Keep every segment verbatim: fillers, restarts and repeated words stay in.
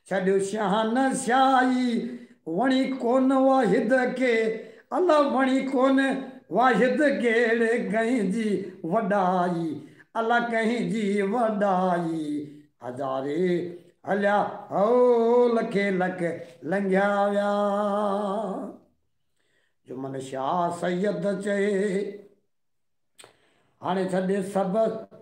छॾियो शान शाही वणी कोन वाहिद के अला वणी कोन वाहिद केड़े कहीं जी वॾाई अला कहीं जी वॾाई हज़ारे हलिया हो लखे लख लंघिया विया जुमन शाह सैयद चए हाणे छॾे सभु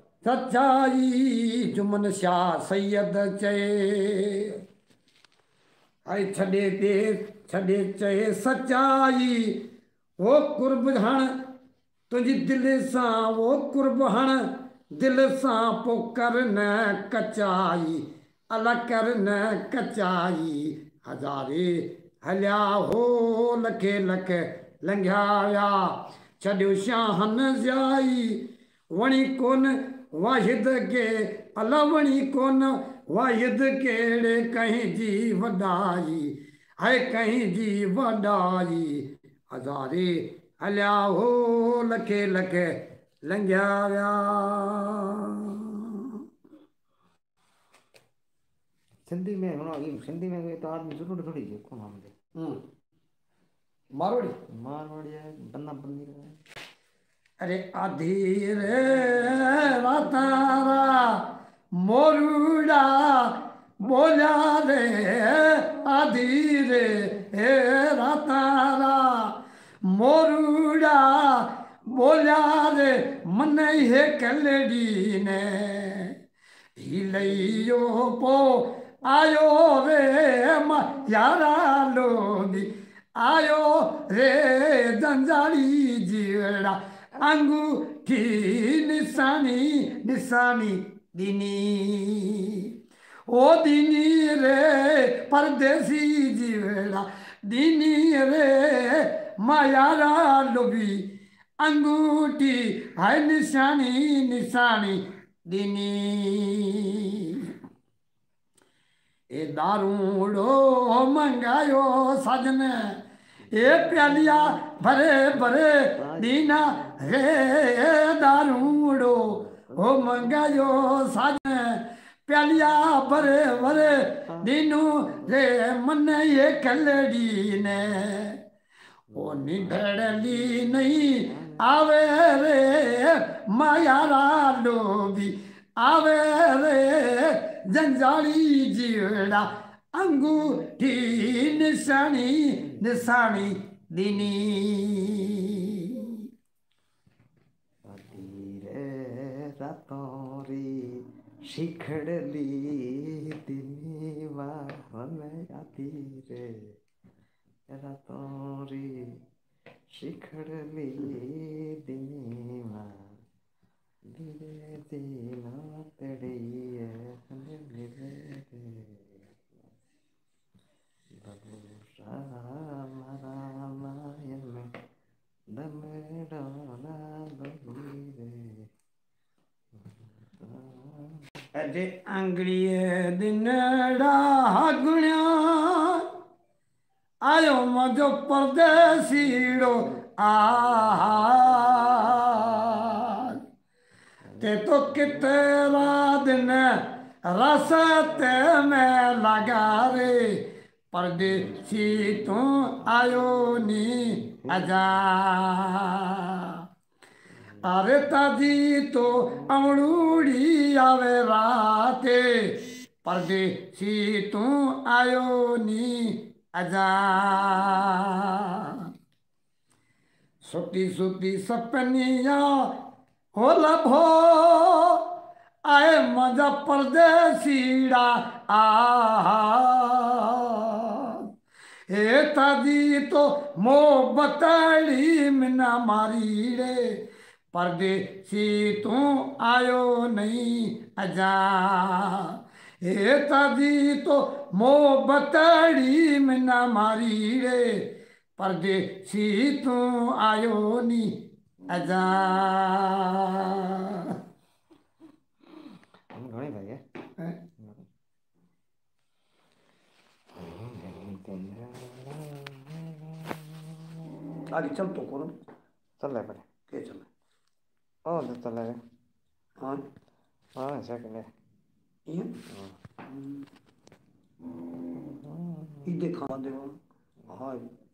सचाई जुमन शाह सैयद चए हाय छॾे ते छॾे चए सचाई वो कुर्ब हण तुंहिंजी दिलि सां वो कुर्ब हण दिलि सां पोइ कर न कचाई अला कर न कचाई हज़ारे हलिया हो लखे लख लंघिया विया छॾियो शाहन जाई वणी कोन वाहिद के अला वणी कोन वाहिद केड़े कहीं जी वॾाई है कहीं जी वॾाई हज़ारे हलिया हो लखे लख लंघिया विया सिंधी में होना सिंधी में कोई तो आदमी जरूर थोड़ी है कौन हम हम्म मारवाड़ी मारवाड़ी है बन्ना बन्नी है अरे आधी रे रातारा मोरूड़ा बोला रे आधी रे हे रातारा मोरूड़ा बोला रे मन हे कलड़ी ने हिलैयो पो आयो रे यारा लोगी आयो रे जंजाली जीवड़ा अंगूठी निशानी निशानी दिनी ओ दिनी रे परदेसी जीवड़ा दिनी रे मायारा लोभी अंगूठी है निशानी निशानी दिनी ए दारूड़ो मंगायो सजन ए प्यालिया भरे भरे दीना रे दारूड़ो ओ मंगायो सजन प्यालिया भरे भरे दीनू रे मन ये कलड़ी ने ओ निधड़ली नहीं आवे रे मायारा लोभी आवे रे जंजाली जीवड़ा अंगूठी निशानी निशानी दिनी रे रातों री शिखड़ली दिनी वाहन आती रे रातों री शिखड़ली दिनी वाह धीरे धीना तेरी है मेरे बबूशा मारा माया में दम डाला बबूरे अरे अंगड़िए दिनड़ा गुणिया आयो मजो परदेसीड़ो आ ते तो कितरा दिन रसते में लगा रे परदेसी तू आयो नी आजा अरे ताजी तो अमड़ूड़ी आवे राते परदेसी तू आयो नी आजा सुती सुती सपनिया हो लभो आए मजा परदेसीड़ा आ हे तादी तो मोहब्बतड़ी मिना मारी रे परदेसी तू आयो नहीं आजा हे तादी तो मोहब्बतड़ी मिना मारी रे परदेसी तू आयो नहीं आजा हम घणे भाई है आगे चल तो करो चल रहा है पर के चल ओ तो चल रहा है हाँ हाँ सेकंड है ये ये दिखा दो हाँ